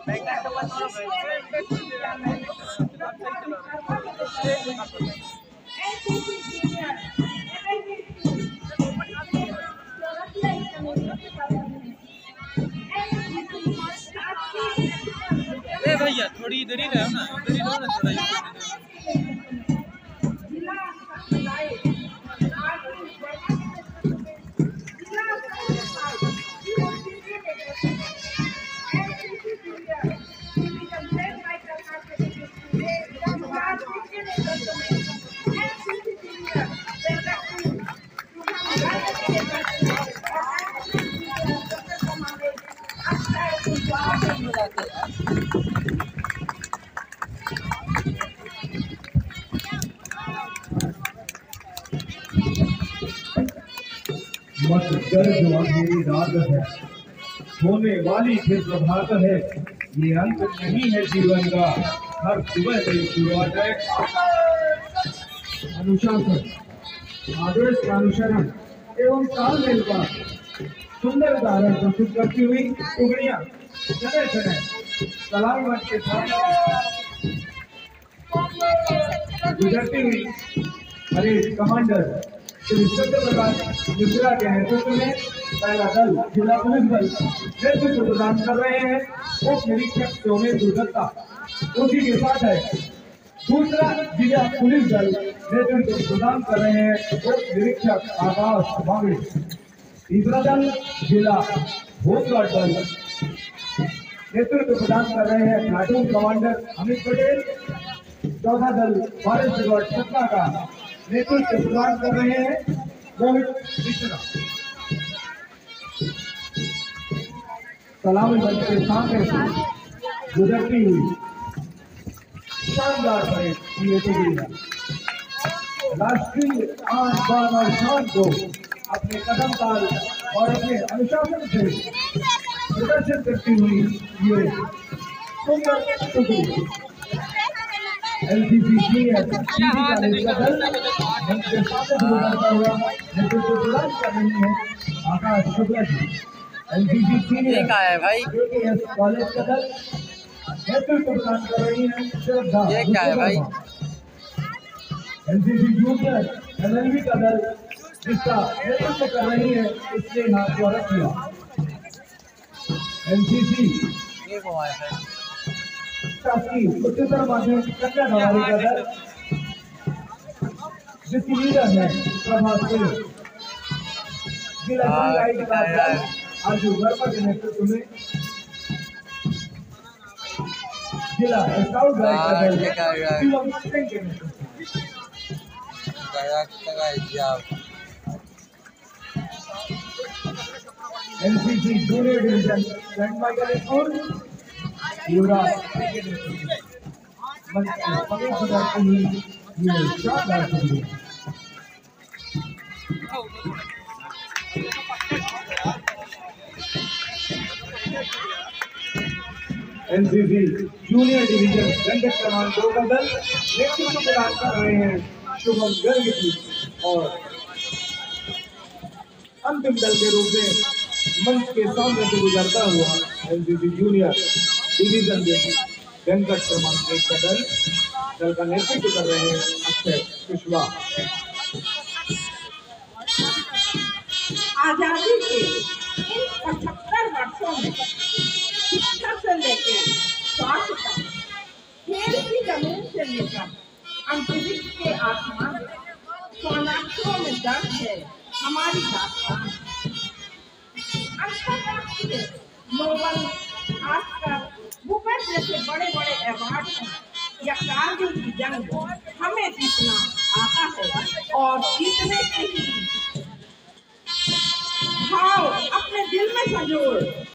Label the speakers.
Speaker 1: भैया थोड़ी इधर ही रहो ना, इधर ही रहो ना थोड़ा।
Speaker 2: मत डर जो अंधेरी रात है, होने वाली फिर प्रभात है। ये अंत नहीं है जीवन का, हर सुबह नई शुरुआत है। अनुशासन, आदर्श का अनुसरण एवं तालमेल का सुंदर उदाहरण प्रस्तुत करती हुई टुकड़ियां चले चले सलामी मंच के साथ गुजरती हुई हरे कमांडर श्री सत्यप्रकाश मिश्रा के नेतृत्व में पहला दल जिला पुलिस बल नेतृत्व प्रदान कर रहे हैं। उप निरीक्षक सोमेश दुर्गत्ता, उसी के साथ है दूसरा जिला पुलिस दल नेतृत्व प्रदान कर रहे हैं उप निरीक्षक आकाश बांगे। तीसरा दल जिला होमगार्ड दल नेतृत्व प्रदान कर रहे हैं प्लाटून कमांडर अमित पटेल। चौथा दल फॉरेस्ट गार्ड सतना का नेतृत्व प्रदान कर रहे हैं मोहित मिश्रा। सलामी मंच के सामने गुजरती हुई शानदार परेड राष्ट्रीय आन बान और शान को अपने कदम ताल और अपने अनुशासन से प्रदर्शन करती हुई ये सुंदर टुकड़ी एलसीसी सीनियर का दल मंच के सामने गुजरता हुआ नेतृत्व प्रदान कर रही है Akash Shukla ji. LCC senior college का दल नेतृत्व प्रदान कर रही है श्रद्धा। ये क्या है भाई? एलसीसी जूनियर एलएलबी का दल जिसका नेतृत्व कर रही है इसने हाथ किया। एलसीसी शासकीय उच्चतर माध्यमिक कन्या भवानी का दल जिसकी लीडर है प्रभात सिंह। जिला पंचायत का दल आजू वर्मा के नेतृत्व में जिला स्काउट गाइड का दल शिवम सिंह के नेतृत्व में NCC junior division saint Michael school Yuvraj के नेतृत्व में मंच की पकड़ सुधारती हुई ये शानदार टुकड़ी एनसीसी जूनियर डिवीजन रंगत क्रमांक 2 का दल नेतृत्व प्रदान कर रहे हैं शुभम गर्ग जी और अंतिम दल के रूप में मंच के सामने से गुजरता हुआ एनसीसी जूनियर डिवीजन रंगत क्रमांक 1 का दल का नेतृत्व कर रहे हैं अक्षय कुशवाहा।
Speaker 3: आजादी के इन 75 वर्षों में शिक्षा से लेकर स्वास्थ्य तक, खेल की जमीन से लेकर अंतरिक्ष के आसमान, सोनाक्षरों में दर्ज है हमारी दास्तान। अंतर्राष्ट्रीय नोबल, ऑस्कर, बुकर जैसे बड़े बड़े अवार्ड या कारगिल की जंग हमें जीतना आता है और जीतने के लिए भाव अपने दिल में संजोए